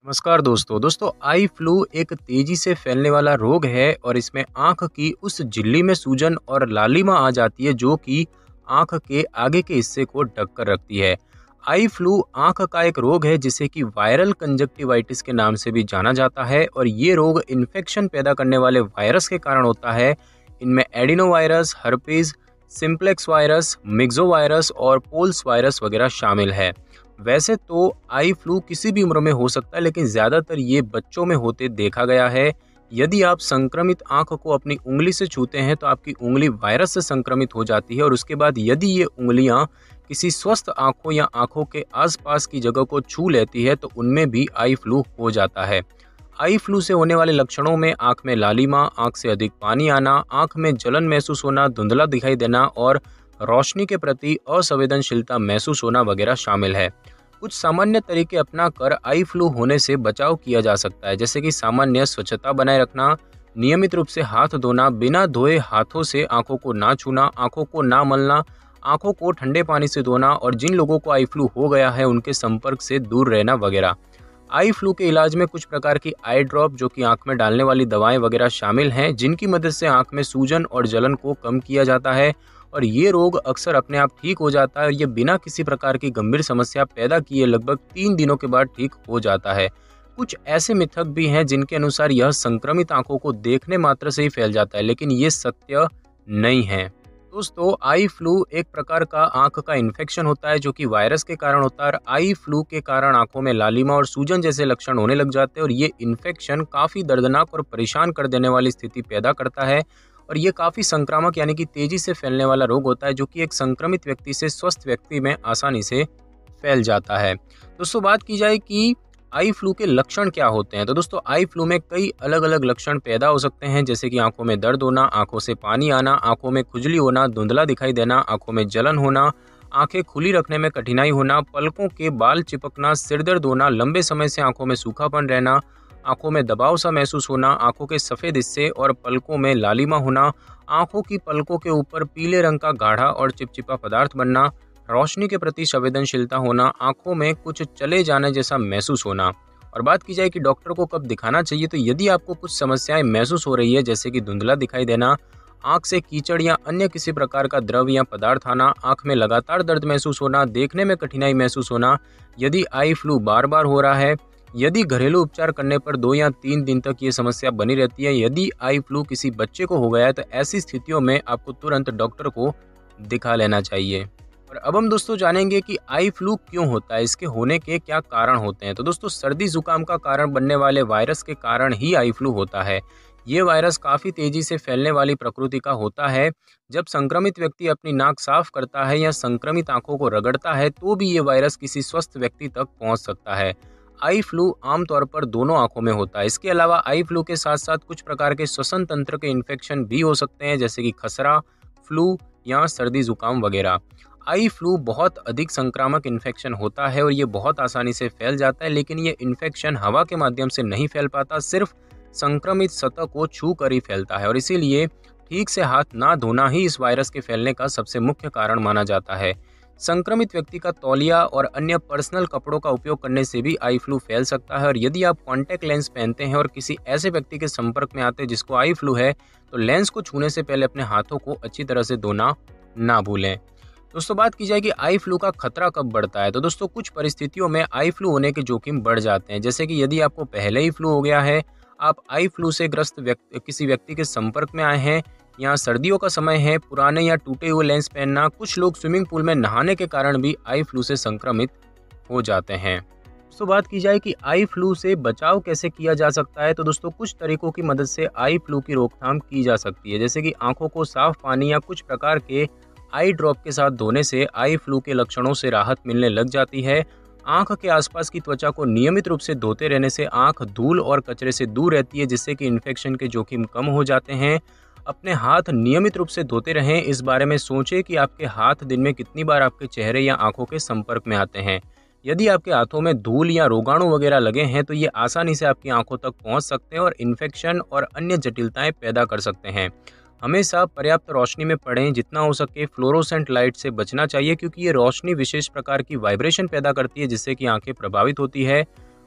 नमस्कार दोस्तों eye flu एक तेजी से फैलने वाला रोग है और इसमें आंख की उस झिल्ली में सूजन और लालिमा आ जाती है जो कि आंख के आगे के हिस्से को ढक कर रखती है। आई फ्लू आंख का एक रोग है जिसे कि वायरल कंजक्टिवाइटिस के नाम से भी जाना जाता है और ये रोग इन्फेक्शन पैदा करने वाले वायरस के कारण होता है। इनमें adenovirus, herpes simplex virus, myxovirus और पोल्स वायरस वगैरह शामिल है। वैसे तो आई फ्लू किसी भी उम्र में हो सकता है, लेकिन ज़्यादातर ये बच्चों में होते देखा गया है। यदि आप संक्रमित आंख को अपनी उंगली से छूते हैं तो आपकी उंगली वायरस से संक्रमित हो जाती है और उसके बाद यदि ये उंगलियां किसी स्वस्थ आंखों या आंखों के आसपास की जगह को छू लेती है तो उनमें भी आई फ्लू हो जाता है। आई फ्लू से होने वाले लक्षणों में आंख में लालिमा, आंख से अधिक पानी आना, आंख में जलन महसूस होना, धुंधला दिखाई देना और रोशनी के प्रति असंवेदनशीलता महसूस होना वगैरह शामिल है। कुछ सामान्य तरीके अपनाकर आई फ्लू होने से बचाव किया जा सकता है, जैसे कि सामान्य स्वच्छता बनाए रखना, नियमित रूप से हाथ धोना, बिना धोए हाथों से आंखों को ना छूना, आंखों को ना मलना, आंखों को ठंडे पानी से धोना और जिन लोगों को आई फ्लू हो गया है उनके संपर्क से दूर रहना वगैरह। आई फ्लू के इलाज में कुछ प्रकार की आई ड्रॉप जो कि आंख में डालने वाली दवाएं वगैरह शामिल हैं, जिनकी मदद से आंख में सूजन और जलन को कम किया जाता है और ये रोग अक्सर अपने आप ठीक हो जाता है और ये बिना किसी प्रकार की गंभीर समस्या पैदा किए लगभग 3 दिनों के बाद ठीक हो जाता है। कुछ ऐसे मिथक भी हैं जिनके अनुसार यह संक्रमित आंखों को देखने मात्र से ही फैल जाता है, लेकिन ये सत्य नहीं है। दोस्तों, आई फ्लू एक प्रकार का आंख का इन्फेक्शन होता है जो कि वायरस के कारण होता है और आई फ्लू के कारण आंखों में लालिमा और सूजन जैसे लक्षण होने लग जाते हैं और ये इन्फेक्शन काफ़ी दर्दनाक और परेशान कर देने वाली स्थिति पैदा करता है और ये काफ़ी संक्रामक यानी कि तेजी से फैलने वाला रोग होता है जो कि एक संक्रमित व्यक्ति से स्वस्थ व्यक्ति में आसानी से फैल जाता है। दोस्तों, बात की जाए कि आई फ्लू के लक्षण क्या होते हैं, तो दोस्तों आई फ्लू में कई अलग अलग लक्षण पैदा हो सकते हैं, जैसे कि आंखों में दर्द होना, आंखों से पानी आना, आंखों में खुजली होना, धुंधला दिखाई देना, आंखों में जलन होना, आंखें खुली रखने में कठिनाई होना, पलकों के बाल चिपकना, सिर दर्द होना, लंबे समय से आंखों में सूखापन रहना, आंखों में दबाव सा महसूस होना, आंखों के सफ़ेद हिस्से और पलकों में लालिमा होना, आंखों की पलकों के ऊपर पीले रंग का गाढ़ा और चिपचिपा पदार्थ बनना, रोशनी के प्रति संवेदनशीलता होना, आंखों में कुछ चले जाने जैसा महसूस होना। और बात की जाए कि डॉक्टर को कब दिखाना चाहिए, तो यदि आपको कुछ समस्याएं महसूस हो रही है, जैसे कि धुंधला दिखाई देना, आंख से कीचड़ या अन्य किसी प्रकार का द्रव या पदार्थ आना, आंख में लगातार दर्द महसूस होना, देखने में कठिनाई महसूस होना, यदि आई फ्लू बार बार हो रहा है, यदि घरेलू उपचार करने पर 2 या 3 दिन तक ये समस्या बनी रहती है, यदि आई फ्लू किसी बच्चे को हो गया है तो ऐसी स्थितियों में आपको तुरंत डॉक्टर को दिखा लेना चाहिए। और अब हम दोस्तों जानेंगे कि आई फ्लू क्यों होता है, इसके होने के क्या कारण होते हैं। तो दोस्तों, सर्दी जुकाम का कारण बनने वाले वायरस के कारण ही आई फ्लू होता है। ये वायरस काफ़ी तेजी से फैलने वाली प्रकृति का होता है। जब संक्रमित व्यक्ति अपनी नाक साफ करता है या संक्रमित आंखों को रगड़ता है तो भी ये वायरस किसी स्वस्थ व्यक्ति तक पहुंच सकता है। आई फ्लू आमतौर पर दोनों आंखों में होता है। इसके अलावा आई फ्लू के साथ साथ कुछ प्रकार के श्वसन तंत्र के इन्फेक्शन भी हो सकते हैं, जैसे कि खसरा, फ्लू या सर्दी जुकाम वगैरह। आई फ्लू बहुत अधिक संक्रामक इन्फेक्शन होता है और ये बहुत आसानी से फैल जाता है, लेकिन ये इन्फेक्शन हवा के माध्यम से नहीं फैल पाता, सिर्फ संक्रमित सतह को छू कर ही फैलता है और इसीलिए ठीक से हाथ ना धोना ही इस वायरस के फैलने का सबसे मुख्य कारण माना जाता है। संक्रमित व्यक्ति का तौलिया और अन्य पर्सनल कपड़ों का उपयोग करने से भी आई फ्लू फैल सकता है और यदि आप कॉन्टैक्ट लेंस पहनते हैं और किसी ऐसे व्यक्ति के संपर्क में आते हैं जिसको आई फ्लू है तो लेंस को छूने से पहले अपने हाथों को अच्छी तरह से धोना ना भूलें। दोस्तों, बात की जाए कि आई फ्लू का खतरा कब बढ़ता है, तो दोस्तों कुछ परिस्थितियों में आई फ्लू होने के जोखिम बढ़ जाते हैं, जैसे कि यदि आपको पहले ही फ्लू हो गया है, आप आई फ्लू से ग्रस्त किसी व्यक्ति के संपर्क में आए हैं या सर्दियों का समय है, पुराने या टूटे हुए लेंस पहनना, कुछ लोग स्विमिंग पूल में नहाने के कारण भी आई फ्लू से संक्रमित हो जाते हैं। दोस्तों, बात की जाए कि आई फ्लू से बचाव कैसे किया जा सकता है, तो दोस्तों कुछ तरीकों की मदद से आई फ्लू की रोकथाम की जा सकती है, जैसे कि आंखों को साफ पानी या कुछ प्रकार के आई ड्रॉप के साथ धोने से आई फ्लू के लक्षणों से राहत मिलने लग जाती है। आंख के आसपास की त्वचा को नियमित रूप से धोते रहने से आंख धूल और कचरे से दूर रहती है, जिससे कि इन्फेक्शन के जोखिम कम हो जाते हैं। अपने हाथ नियमित रूप से धोते रहें। इस बारे में सोचें कि आपके हाथ दिन में कितनी बार आपके चेहरे या आंखों के संपर्क में आते हैं। यदि आपके हाथों में धूल या रोगाणु वगैरह लगे हैं तो ये आसानी से आपकी आंखों तक पहुंच सकते हैं और इन्फेक्शन और अन्य जटिलताएं पैदा कर सकते हैं। हमेशा पर्याप्त रोशनी में पढ़ें, जितना हो सके फ्लोरोसेंट लाइट से बचना चाहिए क्योंकि ये रोशनी विशेष प्रकार की वाइब्रेशन पैदा करती है जिससे कि आंखें प्रभावित होती है।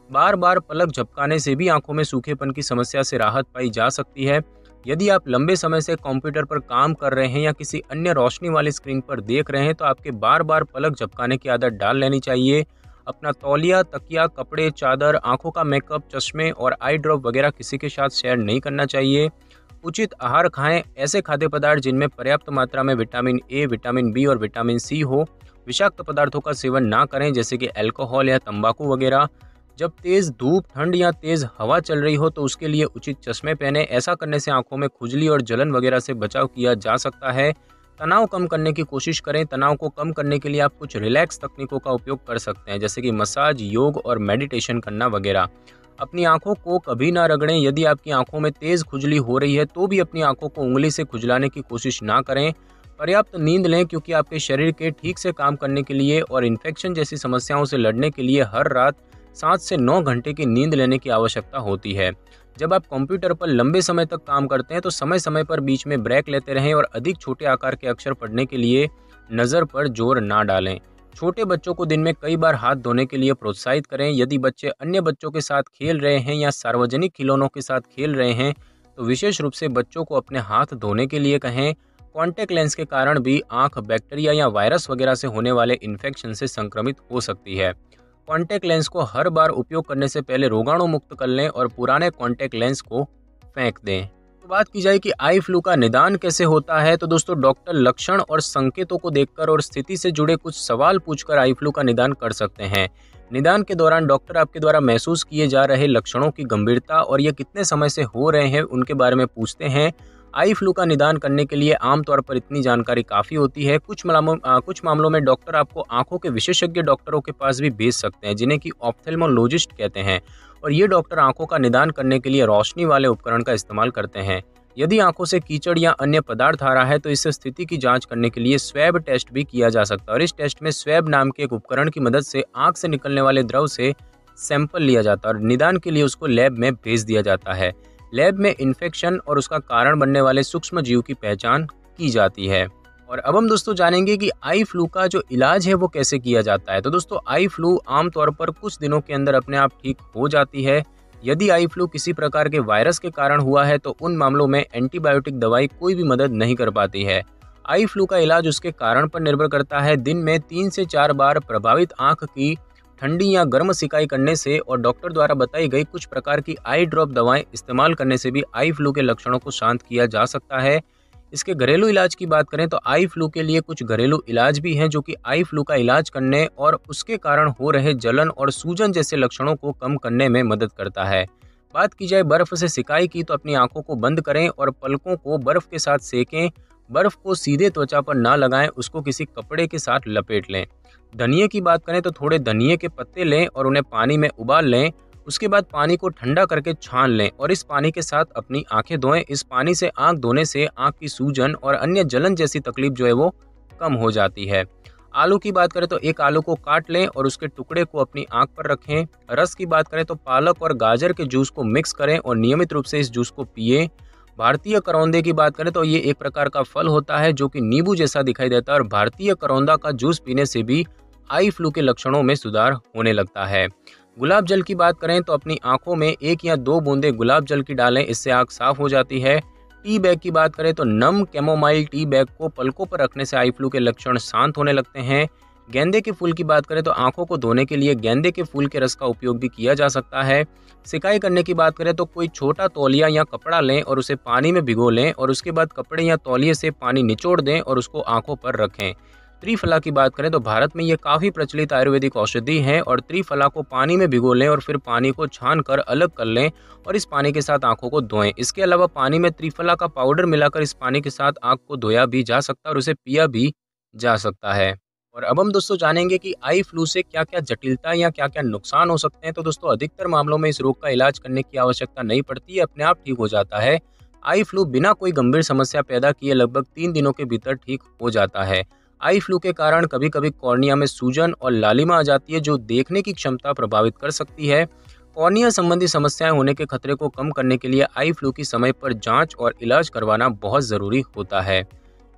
बार बार पलक झपकाने से भी आंखों में सूखेपन की समस्या से राहत पाई जा सकती है। यदि आप लंबे समय से कंप्यूटर पर काम कर रहे हैं या किसी अन्य रोशनी वाली स्क्रीन पर देख रहे हैं तो आपके बार बार पलक झपकाने की आदत डाल लेनी चाहिए। अपना तौलिया, तकिया, कपड़े, चादर, आंखों का मेकअप, चश्मे और आई ड्रॉप वगैरह किसी के साथ शेयर नहीं करना चाहिए। उचित आहार खाएं, ऐसे खाद्य पदार्थ जिनमें पर्याप्त मात्रा में विटामिन ए, विटामिन बी और विटामिन सी हो। विषाक्त पदार्थों का सेवन ना करें जैसे कि अल्कोहल या तंबाकू वगैरह। जब तेज धूप, ठंड या तेज हवा चल रही हो तो उसके लिए उचित चश्मे पहने। ऐसा करने से आंखों में खुजली और जलन वगैरह से बचाव किया जा सकता है। तनाव कम करने की कोशिश करें। तनाव को कम करने के लिए आप कुछ रिलैक्स तकनीकों का उपयोग कर सकते हैं जैसे कि मसाज, योग और मेडिटेशन करना वगैरह। अपनी आंखों को कभी ना रगड़ें। यदि आपकी आंखों में तेज खुजली हो रही है तो भी अपनी आंखों को उंगली से खुजलाने की कोशिश ना करें। पर्याप्त नींद लें क्योंकि आपके शरीर के ठीक से काम करने के लिए और इन्फेक्शन जैसी समस्याओं से लड़ने के लिए हर रात 7 से 9 घंटे की नींद लेने की आवश्यकता होती है। जब आप कंप्यूटर पर लंबे समय तक काम करते हैं तो समय समय पर बीच में ब्रेक लेते रहें और अधिक छोटे आकार के अक्षर पढ़ने के लिए नज़र पर जोर ना डालें। छोटे बच्चों को दिन में कई बार हाथ धोने के लिए प्रोत्साहित करें। यदि बच्चे अन्य बच्चों के साथ खेल रहे हैं या सार्वजनिक खिलौनों के साथ खेल रहे हैं तो विशेष रूप से बच्चों को अपने हाथ धोने के लिए कहें। कॉन्टैक्ट लेंस के कारण भी आंख बैक्टीरिया या वायरस वगैरह से होने वाले इन्फेक्शन से संक्रमित हो सकती है। कॉन्टैक्ट लेंस को हर बार उपयोग करने से पहले रोगाणु मुक्त कर लें और पुराने कॉन्टैक्ट लेंस को फेंक दें। तो बात की जाए कि आई फ्लू का निदान कैसे होता है तो दोस्तों डॉक्टर लक्षण और संकेतों को देखकर और स्थिति से जुड़े कुछ सवाल पूछकर आई फ्लू का निदान कर सकते हैं। निदान के दौरान डॉक्टर आपके द्वारा महसूस किए जा रहे लक्षणों की गंभीरता और ये कितने समय से हो रहे हैं उनके बारे में पूछते हैं। आई फ्लू का निदान करने के लिए आमतौर पर इतनी जानकारी काफ़ी होती है। कुछ मामलों में डॉक्टर आपको आंखों के विशेषज्ञ डॉक्टरों के पास भी भेज सकते हैं जिन्हें कि ऑप्थेल्मोलॉजिस्ट कहते हैं और ये डॉक्टर आंखों का निदान करने के लिए रोशनी वाले उपकरण का इस्तेमाल करते हैं। यदि आंखों से कीचड़ या अन्य पदार्थ आ रहा है तो इस स्थिति की जांच करने के लिए स्वैब टेस्ट भी किया जा सकता है और इस टेस्ट में स्वैब नाम के एक उपकरण की मदद से आंख से निकलने वाले द्रव से सैंपल लिया जाता है और निदान के लिए उसको लैब में भेज दिया जाता है। लैब में इन्फेक्शन और उसका कारण बनने वाले सूक्ष्म जीव की पहचान की जाती है। और अब हम दोस्तों जानेंगे कि आई फ्लू का जो इलाज है वो कैसे किया जाता है। तो दोस्तों आई फ्लू आमतौर पर कुछ दिनों के अंदर अपने आप ठीक हो जाती है। यदि आई फ्लू किसी प्रकार के वायरस के कारण हुआ है तो उन मामलों में एंटीबायोटिक दवाई कोई भी मदद नहीं कर पाती है। आई फ्लू का इलाज उसके कारण पर निर्भर करता है। दिन में 3 से 4 बार प्रभावित आंख की ठंडी या गर्म सिकाई करने से और डॉक्टर द्वारा बताई गई कुछ प्रकार की आई ड्रॉप दवाएं इस्तेमाल करने से भी आई फ्लू के लक्षणों को शांत किया जा सकता है। इसके घरेलू इलाज की बात करें तो आई फ्लू के लिए कुछ घरेलू इलाज भी हैं जो कि आई फ्लू का इलाज करने और उसके कारण हो रहे जलन और सूजन जैसे लक्षणों को कम करने में मदद करता है। बात की जाए बर्फ से सिकाई की तो अपनी आंखों को बंद करें और पलकों को बर्फ के साथ सेकें। बर्फ को सीधे त्वचा पर ना लगाएं, उसको किसी कपड़े के साथ लपेट लें। धनिये की बात करें तो थोड़े धनिये के पत्ते लें और उन्हें पानी में उबाल लें। उसके बाद पानी को ठंडा करके छान लें और इस पानी के साथ अपनी आंखें धोएं। इस पानी से आंख धोने से आंख की सूजन और अन्य जलन जैसी तकलीफ जो है वो कम हो जाती है। आलू की बात करें तो एक आलू को काट लें और उसके टुकड़े को अपनी आंख पर रखें। रस की बात करें तो पालक और गाजर के जूस को मिक्स करें और नियमित रूप से इस जूस को पिएं। भारतीय करौंदे की बात करें तो ये एक प्रकार का फल होता है जो कि नींबू जैसा दिखाई देता है और भारतीय करौंदा का जूस पीने से भी आई फ्लू के लक्षणों में सुधार होने लगता है। गुलाब जल की बात करें तो अपनी आंखों में 1 या 2 बूंदे गुलाब जल की डालें, इससे आंख साफ हो जाती है। टी बैग की बात करें तो नम कैमोमाइल टी बैग को पलकों पर रखने से आई फ्लू के लक्षण शांत होने लगते हैं। गेंदे के फूल की बात करें तो आंखों को धोने के लिए गेंदे के फूल के रस का उपयोग भी किया जा सकता है। सिकाई करने की बात करें तो कोई छोटा तौलिया या कपड़ा लें और उसे पानी में भिगो लें और उसके बाद कपड़े या तौलिए से पानी निचोड़ दें और उसको आंखों पर रखें। त्रिफला की बात करें तो भारत में ये काफ़ी प्रचलित आयुर्वेदिक औषधि है और त्रिफला को पानी में भिगो लें और फिर पानी को छान कर अलग कर लें और इस पानी के साथ आंखों को धोएं। इसके अलावा पानी में त्रिफला का पाउडर मिलाकर इस पानी के साथ आंख को धोया भी जा सकता है और उसे पिया भी जा सकता है। और अब हम दोस्तों जानेंगे कि आई फ्लू से क्या क्या जटिलता या क्या क्या नुकसान हो सकते हैं। तो दोस्तों अधिकतर मामलों में इस रोग का इलाज करने की आवश्यकता नहीं पड़ती है, अपने आप ठीक हो जाता है। आई फ्लू बिना कोई गंभीर समस्या पैदा किए लगभग 3 दिनों के भीतर ठीक हो जाता है। आई फ्लू के कारण कभी कभी कॉर्निया में सूजन और लालिमा आ जाती है जो देखने की क्षमता प्रभावित कर सकती है। कॉर्निया संबंधी समस्याएं होने के खतरे को कम करने के लिए आई फ्लू की समय पर जांच और इलाज करवाना बहुत ज़रूरी होता है।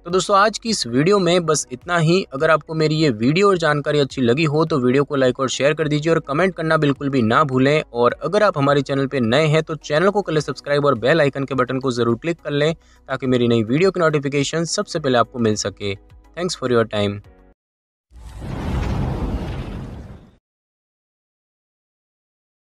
तो दोस्तों आज की इस वीडियो में बस इतना ही। अगर आपको मेरी ये वीडियो और जानकारी अच्छी लगी हो तो वीडियो को लाइक और शेयर कर दीजिए और कमेंट करना बिल्कुल भी ना भूलें। और अगर आप हमारे चैनल पे नए हैं तो चैनल को कर लें सब्सक्राइब और बेल आइकन के बटन को जरूर क्लिक कर लें ताकि मेरी नई वीडियो की नोटिफिकेशन सबसे पहले आपको मिल सके। Thanks for your time.